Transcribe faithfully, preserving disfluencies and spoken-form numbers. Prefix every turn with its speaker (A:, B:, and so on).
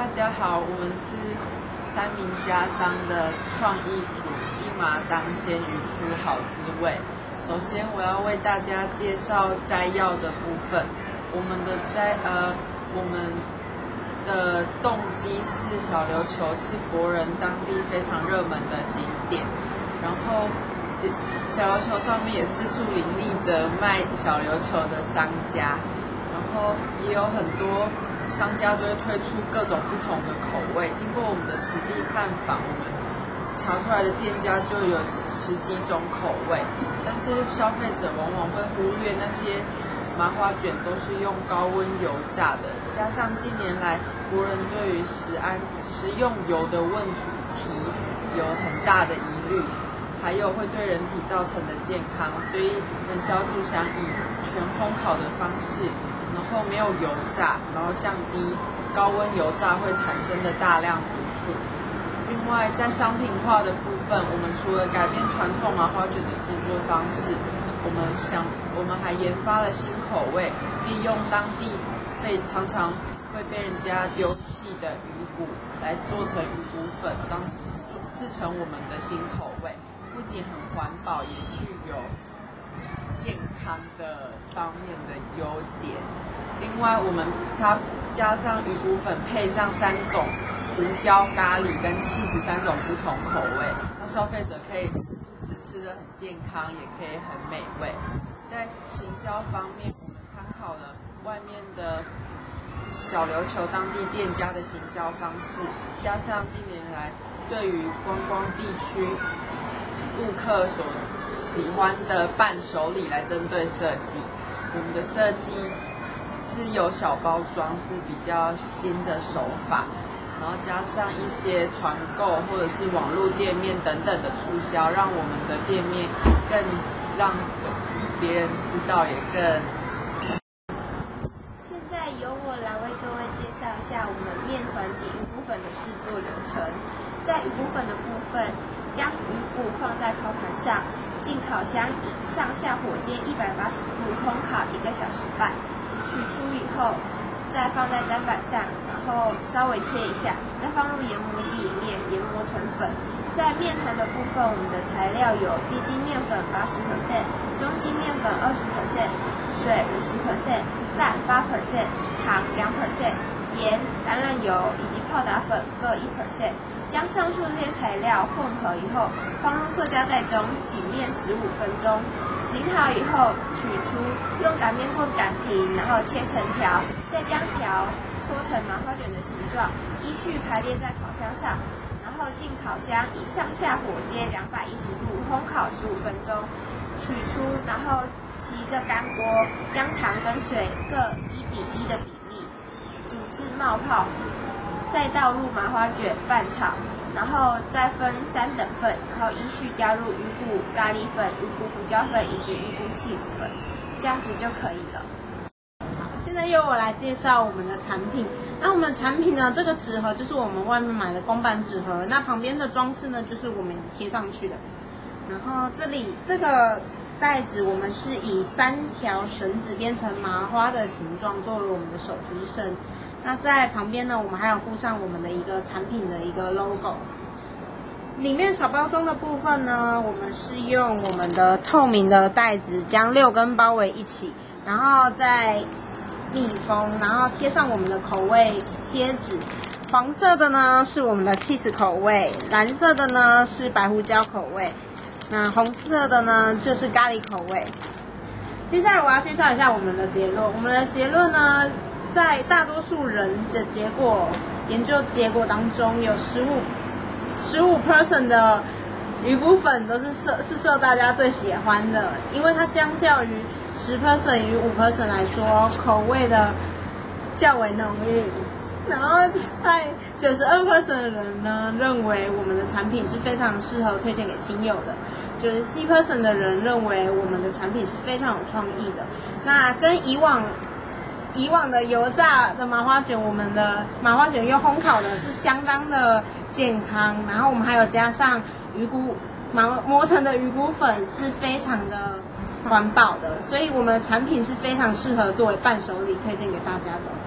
A: 大家好，我们是三明家商的创意组一麻当鲜鱼出好滋味。首先，我要为大家介绍摘要的部分。我们的摘呃，我们的动机是小琉球是国人当地非常热门的景点，然后小琉球上面也四处林立着卖小琉球的商家，然后也有很多商家都会推出各种不同的口味。经过我们的实地探访，我们查出来的店家就有十几种口味，但是消费者往往会忽略那些麻花卷都是用高温油炸的，加上近年来国人对于食安食用油的问题有很大的疑虑，还有会对人体造成的健康，所以冷销组想以全烘烤的方式，然后没有油炸，然后降低高温油炸会产生的大量毒素。另外，在商品化的部分，我们除了改变传统麻花卷的制作方式，我们想我们还研发了新口味，利用当地被常常会被人家丢弃的鱼骨来做成鱼骨粉，当制成我们的新口味，不仅很环保，也具有健康的方面的优点。另外，我们它加上鱼骨粉，配上三种胡椒、咖喱跟起司三种不同口味，让消费者可以不只吃得很健康，也可以很美味。在行销方面，我们参考了外面的小琉球当地店家的行销方式，加上近年来对于观光地区顾客所喜欢的伴手礼来针对设计。我们的设计是有小包装，是比较新的手法，然后加上一些团购或者是网络店面等等的促销，让我们的店面更让别人知道，也更。
B: 现在由我来为各位介绍一下我们面团及鱼骨粉的制作流程。在鱼骨粉的部分，将鱼骨放在烤盘上，进烤箱以上下火箭一百八十度烘烤一个小时半，取出以后，再放在砧板上，然后稍微切一下，再放入研磨机里面研磨成粉。在面团的部分，我们的材料有低筋面粉 百分之八十， 中筋面粉 百分之二十， 水 百分之五十， 蛋 百分之八， 糖 百分之二， 盐、橄榄油以及泡打粉各 百分之一。将上述这些材料混合以后，放入塑胶袋中醒面十五分钟。醒好以后，取出，用擀面棍擀平，然后切成条，再将条搓成麻花卷的形状，依序排列在烤箱上，然后进烤箱以上下火接两百一十度烘烤十五分钟。取出，然后起一个干锅，将糖跟水各一比一的比例煮至冒泡。再倒入麻花卷拌炒，然后再分三等份，然后依序加入鱼骨咖喱粉、鱼骨胡椒粉以及鱼骨起司粉，这样子就可以了。
C: 好，现在由我来介绍我们的产品。那我们的产品呢，这个纸盒就是我们外面买的公版纸盒，那旁边的装饰呢，就是我们贴上去的。然后这里这个袋子，我们是以三条绳子编成麻花的形状，作为我们的手提绳。那在旁边呢，我们还有附上我们的一个产品的一个 logo。里面小包装的部分呢，我们是用我们的透明的袋子将六根包围一起，然后再密封，然后贴上我们的口味贴纸。黄色的呢是我们的起司口味，蓝色的呢是白胡椒口味，那红色的呢就是咖喱口味。接下来我要介绍一下我们的结论。我们的结论呢，在大多数人的结果研究结果当中，有十五十五 percent 的鱼骨粉都是受是受大家最喜欢的，因为它相较于十 percent 与五 percent 来说，口味的较为浓郁。然后在九十二 percent 的人呢，认为我们的产品是非常适合推荐给亲友的。九十七 percent 的人认为我们的产品是非常有创意的。那跟以往以往的油炸的麻花卷，我们的麻花卷又烘烤的是相当的健康，然后我们还有加上鱼骨磨磨成的鱼骨粉，是非常的环保的，所以我们的产品是非常适合作为伴手礼推荐给大家的。